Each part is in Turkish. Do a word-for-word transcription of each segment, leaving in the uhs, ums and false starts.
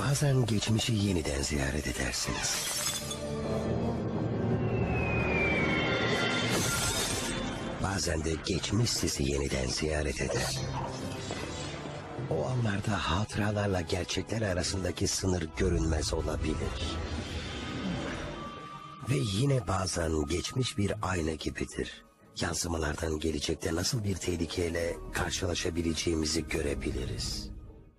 Bazen geçmişi yeniden ziyaret edersiniz. Bazen de geçmiş sizi yeniden ziyaret eder. O anlarda hatıralarla gerçekler arasındaki sınır görünmez olabilir. Ve yine bazen geçmiş bir ayna gibidir. Yansımalardan gelecekte nasıl bir tehlikeyle karşılaşabileceğimizi görebiliriz.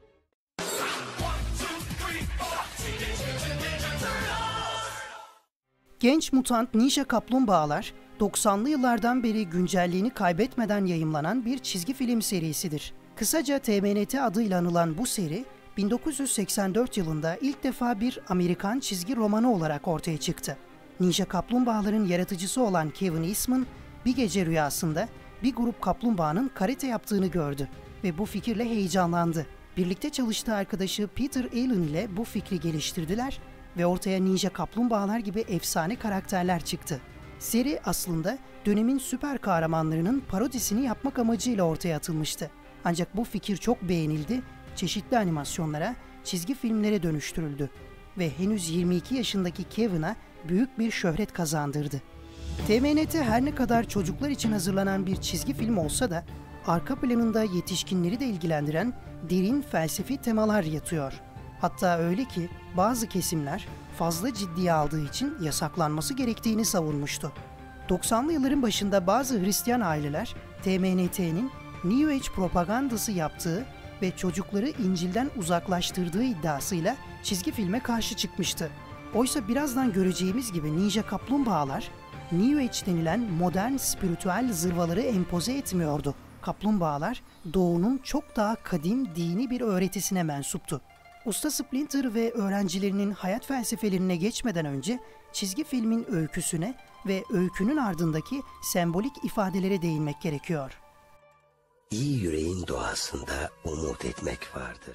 Genç mutant ninja kaplumbağalar, doksanlı yıllardan beri güncelliğini kaybetmeden yayımlanan bir çizgi film serisidir. Kısaca T M N T adıyla anılan bu seri, bin dokuz yüz seksen dört yılında ilk defa bir Amerikan çizgi romanı olarak ortaya çıktı. Ninja kaplumbağaların yaratıcısı olan Kevin Eastman, bir gece rüyasında bir grup kaplumbağanın karate yaptığını gördü ve bu fikirle heyecanlandı. Birlikte çalıştığı arkadaşı Peter Allen ile bu fikri geliştirdiler ve ortaya ninja kaplumbağalar gibi efsane karakterler çıktı. Seri aslında dönemin süper kahramanlarının parodisini yapmak amacıyla ortaya atılmıştı. Ancak bu fikir çok beğenildi, çeşitli animasyonlara, çizgi filmlere dönüştürüldü ve henüz yirmi iki yaşındaki Kevin'a büyük bir şöhret kazandırdı. T M N T her ne kadar çocuklar için hazırlanan bir çizgi film olsa da arka planında yetişkinleri de ilgilendiren derin felsefi temalar yatıyor. Hatta öyle ki bazı kesimler fazla ciddiye aldığı için yasaklanması gerektiğini savunmuştu. doksanlı yılların başında bazı Hristiyan aileler T M N T'nin New Age propagandası yaptığı ve çocukları İncil'den uzaklaştırdığı iddiasıyla çizgi filme karşı çıkmıştı. Oysa birazdan göreceğimiz gibi ninja kaplumbağalar New Age denilen modern spiritüel zırvaları empoze etmiyordu. Kaplumbağalar doğunun çok daha kadim dini bir öğretisine mensuptu. Usta Splinter ve öğrencilerinin hayat felsefelerine geçmeden önce çizgi filmin öyküsüne ve öykünün ardındaki sembolik ifadelere değinmek gerekiyor. İyi yüreğin doğasında umut etmek vardır.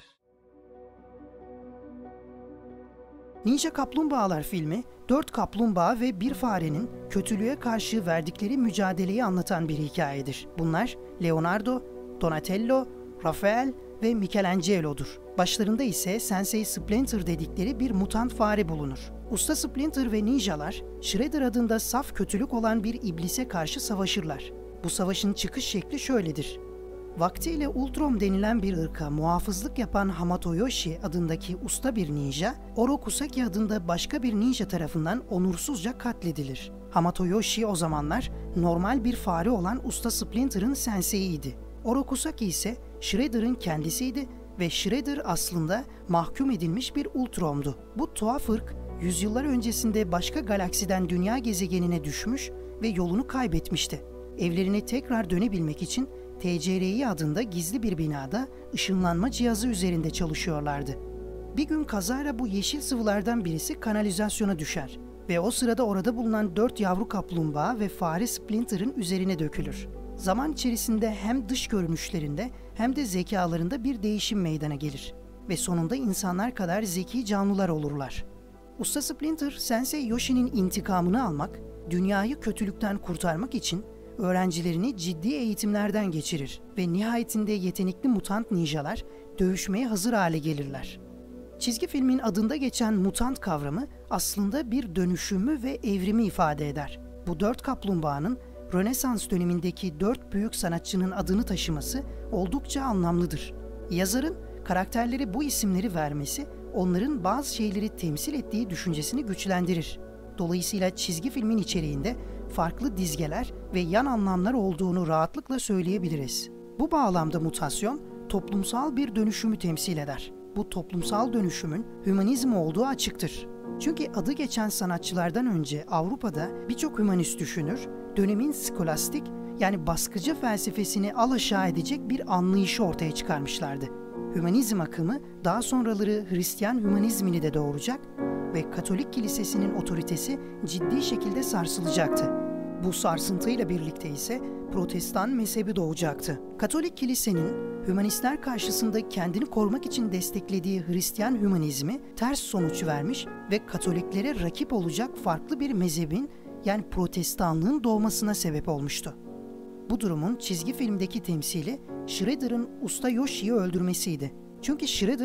Ninja Kaplumbağalar filmi, dört kaplumbağa ve bir farenin kötülüğe karşı verdikleri mücadeleyi anlatan bir hikayedir. Bunlar Leonardo, Donatello, Rafael ve Michelangelo'dur. Başlarında ise Sensei Splinter dedikleri bir mutant fare bulunur. Usta Splinter ve ninjalar, Shredder adında saf kötülük olan bir iblise karşı savaşırlar. Bu savaşın çıkış şekli şöyledir. Vaktiyle Ultron denilen bir ırka muhafızlık yapan Hamato Yoshi adındaki usta bir ninja, Orokusaki adında başka bir ninja tarafından onursuzca katledilir. Hamato Yoshi o zamanlar normal bir fare olan Usta Splinter'ın sensei'ydi. Orokusaki ise Shredder'ın kendisiydi ve Shredder aslında mahkum edilmiş bir Ultron'du. Bu tuhaf ırk, yüzyıllar öncesinde başka galaksiden dünya gezegenine düşmüş ve yolunu kaybetmişti. Evlerine tekrar dönebilmek için T C R I adında gizli bir binada ışınlanma cihazı üzerinde çalışıyorlardı. Bir gün kazara bu yeşil sıvılardan birisi kanalizasyona düşer ve o sırada orada bulunan dört yavru kaplumbağa ve fare Splinter'ın üzerine dökülür. Zaman içerisinde hem dış görünüşlerinde hem de zekalarında bir değişim meydana gelir ve sonunda insanlar kadar zeki canlılar olurlar. Usta Splinter, Sensei Yoshi'nin intikamını almak, dünyayı kötülükten kurtarmak için öğrencilerini ciddi eğitimlerden geçirir ve nihayetinde yetenekli mutant ninjalar dövüşmeye hazır hale gelirler. Çizgi filmin adında geçen mutant kavramı aslında bir dönüşümü ve evrimi ifade eder. Bu dört kaplumbağanın Rönesans dönemindeki dört büyük sanatçının adını taşıması oldukça anlamlıdır. Yazarın karakterlere bu isimleri vermesi onların bazı şeyleri temsil ettiği düşüncesini güçlendirir. Dolayısıyla çizgi filmin içeriğinde farklı dizgeler ve yan anlamlar olduğunu rahatlıkla söyleyebiliriz. Bu bağlamda mutasyon toplumsal bir dönüşümü temsil eder. Bu toplumsal dönüşümün hümanizm olduğu açıktır. Çünkü adı geçen sanatçılardan önce Avrupa'da birçok hümanist düşünür, dönemin skolastik yani baskıcı felsefesini alaşağı edecek bir anlayışı ortaya çıkarmışlardı. Hümanizm akımı daha sonraları Hristiyan hümanizmini de doğuracak ve Katolik Kilisesi'nin otoritesi ciddi şekilde sarsılacaktı. Bu sarsıntıyla birlikte ise Protestan mezhebi doğacaktı. Katolik Kilisenin hümanistler karşısında kendini korumak için desteklediği Hristiyan hümanizmi ters sonuç vermiş ve Katoliklere rakip olacak farklı bir mezhebin yani Protestanlığın doğmasına sebep olmuştu. Bu durumun çizgi filmdeki temsili Shredder'ın Usta Yoshi'yi öldürmesiydi. Çünkü Shredder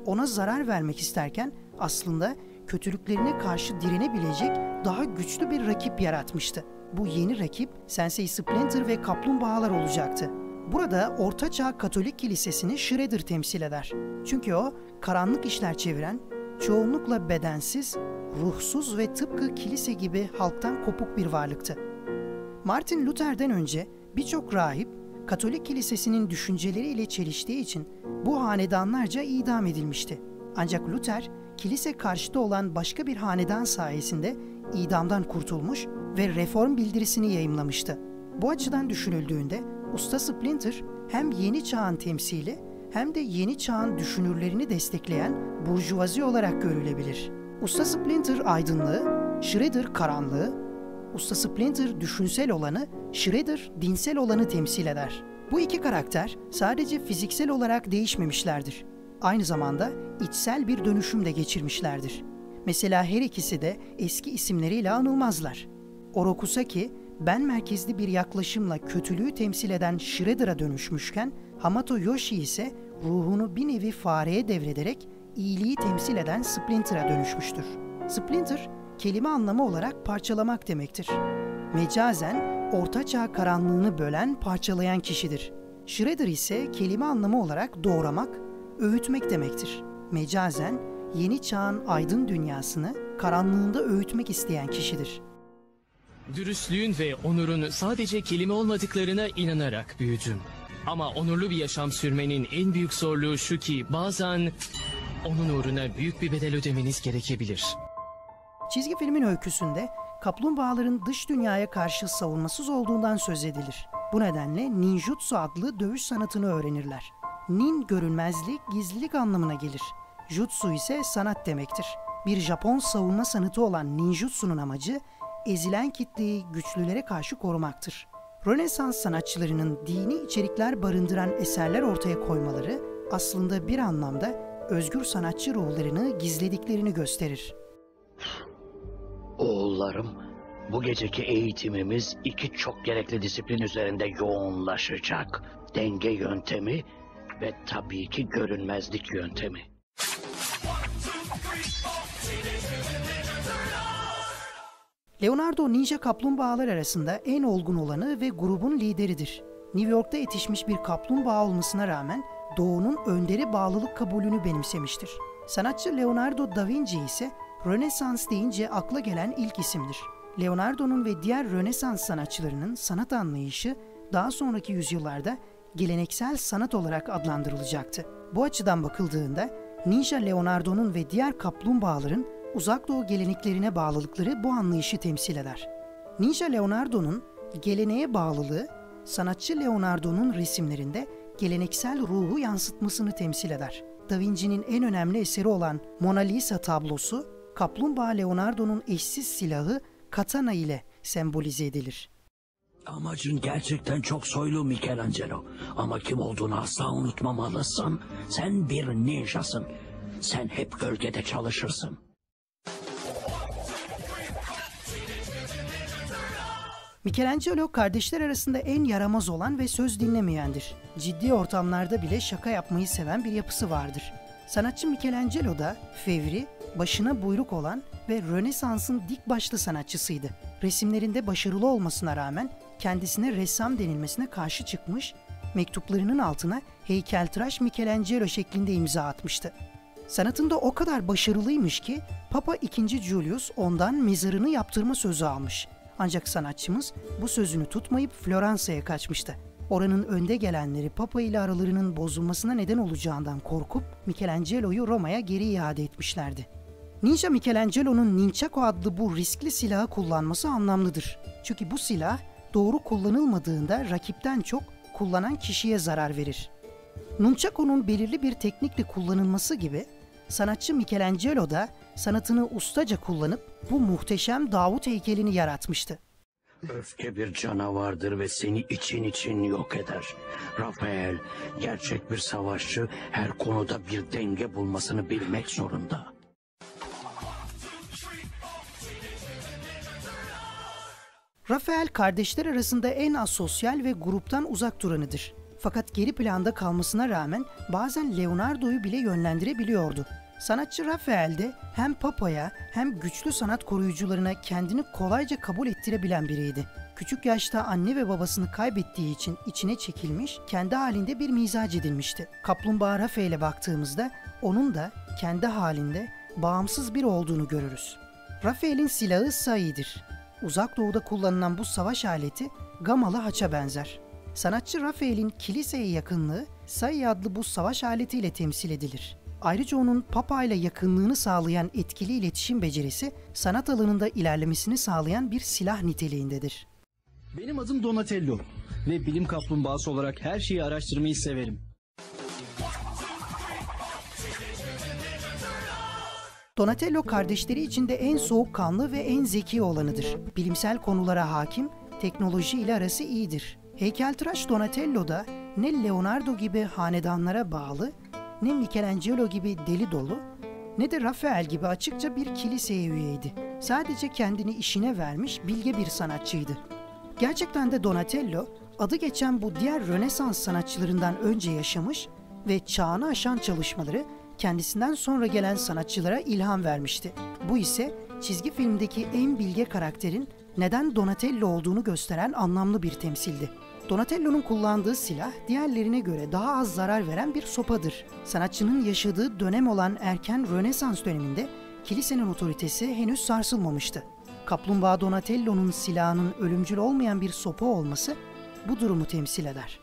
ona zarar vermek isterken aslında kötülüklerine karşı direnebilecek daha güçlü bir rakip yaratmıştı. Bu yeni rakip Sensei Splinter ve kaplumbağalar olacaktı. Burada Ortaçağ Katolik Kilisesi'ni Shredder temsil eder. Çünkü o karanlık işler çeviren, çoğunlukla bedensiz, ruhsuz ve tıpkı kilise gibi halktan kopuk bir varlıktı. Martin Luther'den önce birçok rahip Katolik Kilisesi'nin düşünceleriyle çeliştiği için bu hanedanlarca idam edilmişti. Ancak Luther, kilise karşıtı olan başka bir hanedan sayesinde idamdan kurtulmuş ve reform bildirisini yayımlamıştı. Bu açıdan düşünüldüğünde Usta Splinter hem yeni çağın temsili hem de yeni çağın düşünürlerini destekleyen burjuvazi olarak görülebilir. Usta Splinter aydınlığı, Shredder karanlığı, Usta Splinter düşünsel olanı, Shredder dinsel olanı temsil eder. Bu iki karakter sadece fiziksel olarak değişmemişlerdir. Aynı zamanda içsel bir dönüşüm de geçirmişlerdir. Mesela her ikisi de eski isimleriyle anılmazlar. Orokusaki, ben merkezli bir yaklaşımla kötülüğü temsil eden Shredder'a dönüşmüşken, Hamato Yoshi ise ruhunu bir nevi fareye devrederek iyiliği temsil eden Splinter'a dönüşmüştür. Splinter, kelime anlamı olarak parçalamak demektir. Mecazen, ortaçağ karanlığını bölen, parçalayan kişidir. Shredder ise kelime anlamı olarak doğramak, öğütmek demektir. Mecazen, yeni çağın aydın dünyasını karanlığında öğütmek isteyen kişidir. Dürüstlüğün ve onurun sadece kelime olmadıklarına inanarak büyüdüm. Ama onurlu bir yaşam sürmenin en büyük zorluğu şu ki bazen onun uğruna büyük bir bedel ödemeniz gerekebilir. Çizgi filmin öyküsünde kaplumbağaların dış dünyaya karşı savunmasız olduğundan söz edilir. Bu nedenle ninjutsu adlı dövüş sanatını öğrenirler. Nin görünmezlik, gizlilik anlamına gelir. Jutsu ise sanat demektir. Bir Japon savunma sanatı olan ninjutsu'nun amacı ezilen kitleyi güçlülere karşı korumaktır. Rönesans sanatçılarının dini içerikler barındıran eserler ortaya koymaları aslında bir anlamda özgür sanatçı ruhlarını gizlediklerini gösterir. Oğullarım, bu geceki eğitimimiz iki çok gerekli disiplin üzerinde yoğunlaşacak. Denge yöntemi ve tabii ki görünmezlik yöntemi. Leonardo ninja kaplumbağalar arasında en olgun olanı ve grubun lideridir. New York'ta yetişmiş bir kaplumbağa olmasına rağmen doğunun önderi bağlılık kabulünü benimsemiştir. Sanatçı Leonardo da Vinci ise Rönesans deyince akla gelen ilk isimdir. Leonardo'nun ve diğer Rönesans sanatçılarının sanat anlayışı daha sonraki yüzyıllarda geleneksel sanat olarak adlandırılacaktı. Bu açıdan bakıldığında Ninja Leonardo'nun ve diğer kaplumbağaların Uzak Doğu geleneklerine bağlılıkları bu anlayışı temsil eder. Ninja Leonardo'nun geleneğe bağlılığı, sanatçı Leonardo'nun resimlerinde geleneksel ruhu yansıtmasını temsil eder. Da Vinci'nin en önemli eseri olan Mona Lisa tablosu, kaplumbağa Leonardo'nun eşsiz silahı katana ile sembolize edilir. Amacın gerçekten çok soylu Michelangelo. Ama kim olduğunu asla unutmamalısın. Sen bir ninjasın. Sen hep gölgede çalışırsın. Michelangelo kardeşler arasında en yaramaz olan ve söz dinlemeyendir. Ciddi ortamlarda bile şaka yapmayı seven bir yapısı vardır. Sanatçı Michelangelo da fevri, başına buyruk olan ve Rönesans'ın dik başlı sanatçısıydı. Resimlerinde başarılı olmasına rağmen kendisine ressam denilmesine karşı çıkmış, mektuplarının altına heykeltıraş Michelangelo şeklinde imza atmıştı. Sanatında o kadar başarılıymış ki Papa ikinci. Julius ondan mezarını yaptırma sözü almış. Ancak sanatçımız bu sözünü tutmayıp Floransa'ya kaçmıştı. Oranın önde gelenleri Papa ile aralarının bozulmasına neden olacağından korkup Michelangelo'yu Roma'ya geri iade etmişlerdi. Ninja Michelangelo'nun Nunchaku adlı bu riskli silahı kullanması anlamlıdır. Çünkü bu silah doğru kullanılmadığında rakipten çok kullanan kişiye zarar verir. Nunchaku'nun belirli bir teknikle kullanılması gibi sanatçı Michelangelo da sanatını ustaca kullanıp bu muhteşem Davut heykelini yaratmıştı. Öfke bir canavardır ve seni için için yok eder. Rafael, gerçek bir savaşçı her konuda bir denge bulmasını bilmek zorunda. Rafael kardeşler arasında en asosyal ve gruptan uzak duranıdır. Fakat geri planda kalmasına rağmen bazen Leonardo'yu bile yönlendirebiliyordu. Sanatçı Rafael de hem Papa'ya hem güçlü sanat koruyucularına kendini kolayca kabul ettirebilen biriydi. Küçük yaşta anne ve babasını kaybettiği için içine çekilmiş, kendi halinde bir mizac edinmişti. Kaplumbağa Rafael'e baktığımızda onun da kendi halinde bağımsız biri olduğunu görürüz. Rafael'in silahı Sai'dir. Uzak Doğu'da kullanılan bu savaş aleti gamalı haça benzer. Sanatçı Rafael'in kiliseye yakınlığı Sai adlı bu savaş aletiyle temsil edilir. Ayrıca onun Papa ile yakınlığını sağlayan etkili iletişim becerisi sanat alanında ilerlemesini sağlayan bir silah niteliğindedir. Benim adım Donatello ve bilim kaplumbağası olarak her şeyi araştırmayı severim. Donatello kardeşleri içinde en soğukkanlı ve en zeki olanıdır. Bilimsel konulara hakim, teknoloji ile arası iyidir. Heykeltıraş Donatello da ne Leonardo gibi hanedanlara bağlı, ne Michelangelo gibi deli dolu, ne de Rafael gibi açıkça bir kiliseye üyeydi. Sadece kendini işine vermiş bilge bir sanatçıydı. Gerçekten de Donatello, adı geçen bu diğer Rönesans sanatçılarından önce yaşamış ve çağını aşan çalışmaları kendisinden sonra gelen sanatçılara ilham vermişti. Bu ise çizgi filmdeki en bilge karakterin neden Donatello olduğunu gösteren anlamlı bir temsildi. Donatello'nun kullandığı silah diğerlerine göre daha az zarar veren bir sopadır. Sanatçının yaşadığı dönem olan erken Rönesans döneminde kilisenin otoritesi henüz sarsılmamıştı. Kaplumbağa Donatello'nun silahının ölümcül olmayan bir sopa olması bu durumu temsil eder.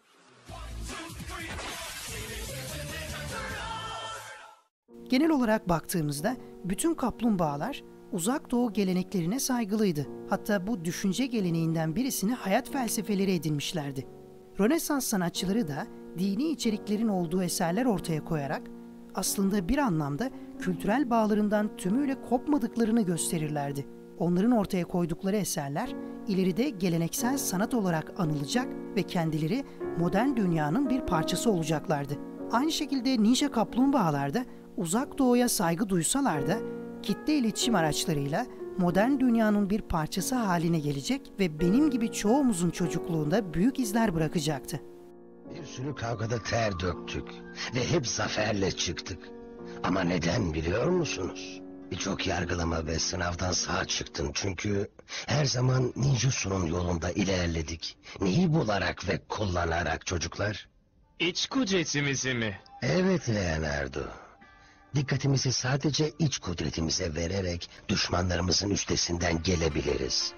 Genel olarak baktığımızda bütün kaplumbağalar Uzak Doğu geleneklerine saygılıydı. Hatta bu düşünce geleneğinden birisini hayat felsefeleri edinmişlerdi. Rönesans sanatçıları da dini içeriklerin olduğu eserler ortaya koyarak aslında bir anlamda kültürel bağlarından tümüyle kopmadıklarını gösterirlerdi. Onların ortaya koydukları eserler ileride geleneksel sanat olarak anılacak ve kendileri modern dünyanın bir parçası olacaklardı. Aynı şekilde Ninja Kaplumbağalar da Uzak Doğu'ya saygı duysalar da kitle iletişim araçlarıyla modern dünyanın bir parçası haline gelecek ve benim gibi çoğumuzun çocukluğunda büyük izler bırakacaktı. Bir sürü kavgada ter döktük ve hep zaferle çıktık. Ama neden biliyor musunuz? Birçok yargılama ve sınavdan sağ çıktım çünkü her zaman ninjutsu'nun yolunda ilerledik. Neyi bularak ve kullanarak çocuklar? İç kudretimizi mi? Evet Leonardo. Dikkatimizi sadece iç kudretimize vererek düşmanlarımızın üstesinden gelebiliriz.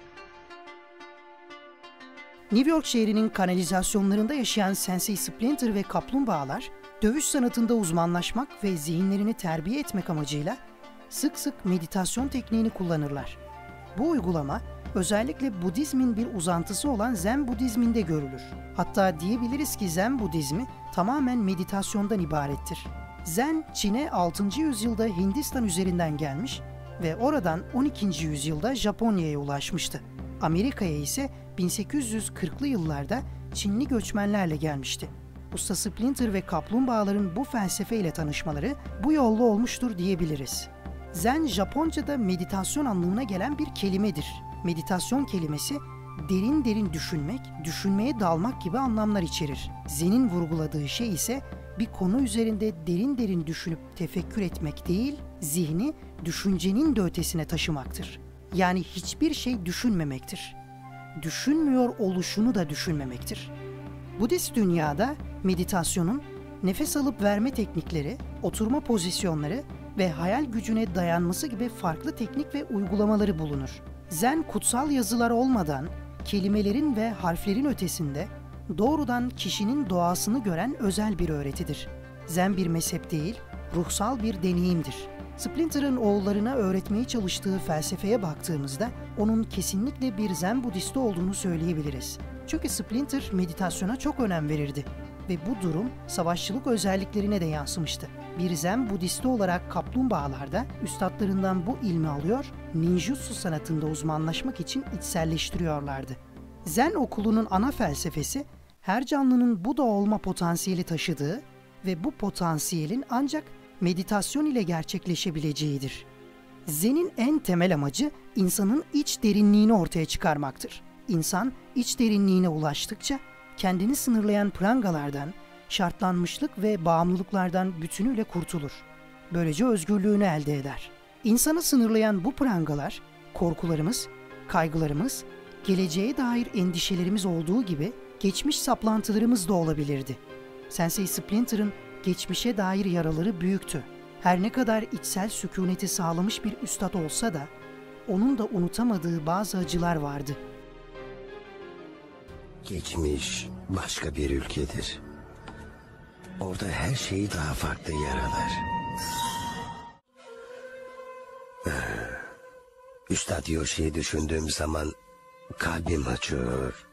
New York şehrinin kanalizasyonlarında yaşayan Sensei Splinter ve kaplumbağalar, dövüş sanatında uzmanlaşmak ve zihinlerini terbiye etmek amacıyla sık sık meditasyon tekniğini kullanırlar. Bu uygulama özellikle Budizmin bir uzantısı olan Zen Budizminde görülür. Hatta diyebiliriz ki Zen Budizmi tamamen meditasyondan ibarettir. Zen, Çin'e altıncı yüzyılda Hindistan üzerinden gelmiş ve oradan on ikinci yüzyılda Japonya'ya ulaşmıştı. Amerika'ya ise bin sekiz yüz kırklı yıllarda Çinli göçmenlerle gelmişti. Usta Splinter ve kaplumbağaların bu felsefeyle tanışmaları bu yolla olmuştur diyebiliriz. Zen, Japonca'da meditasyon anlamına gelen bir kelimedir. Meditasyon kelimesi derin derin düşünmek, düşünmeye dalmak gibi anlamlar içerir. Zen'in vurguladığı şey ise bir konu üzerinde derin derin düşünüp tefekkür etmek değil, zihni düşüncenin de ötesine taşımaktır. Yani hiçbir şey düşünmemektir. Düşünmüyor oluşunu da düşünmemektir. Budist dünyada meditasyonun nefes alıp verme teknikleri, oturma pozisyonları ve hayal gücüne dayanması gibi farklı teknik ve uygulamaları bulunur. Zen kutsal yazılar olmadan kelimelerin ve harflerin ötesinde doğrudan kişinin doğasını gören özel bir öğretidir. Zen bir mezhep değil, ruhsal bir deneyimdir. Splinter'ın oğullarına öğretmeye çalıştığı felsefeye baktığımızda onun kesinlikle bir Zen Budisti olduğunu söyleyebiliriz. Çünkü Splinter meditasyona çok önem verirdi ve bu durum savaşçılık özelliklerine de yansımıştı. Bir Zen Budisti olarak kaplumbağalar da üstadlarından bu ilmi alıyor, ninjutsu sanatında uzmanlaşmak için içselleştiriyorlardı. Zen okulunun ana felsefesi, her canlının Buda olma potansiyeli taşıdığı ve bu potansiyelin ancak meditasyon ile gerçekleşebileceğidir. Zen'in en temel amacı insanın iç derinliğini ortaya çıkarmaktır. İnsan iç derinliğine ulaştıkça kendini sınırlayan prangalardan, şartlanmışlık ve bağımlılıklardan bütünüyle kurtulur. Böylece özgürlüğünü elde eder. İnsanı sınırlayan bu prangalar, korkularımız, kaygılarımız, geleceğe dair endişelerimiz olduğu gibi geçmiş saplantılarımız da olabilirdi. Sensei Splinter'ın geçmişe dair yaraları büyüktü. Her ne kadar içsel sükuneti sağlamış bir üstad olsa da, onun da unutamadığı bazı acılar vardı. Geçmiş başka bir ülkedir. Orada her şeyi daha farklı yaralar. Üstad Yoshi'yi düşündüğüm zaman kalbim acıyor.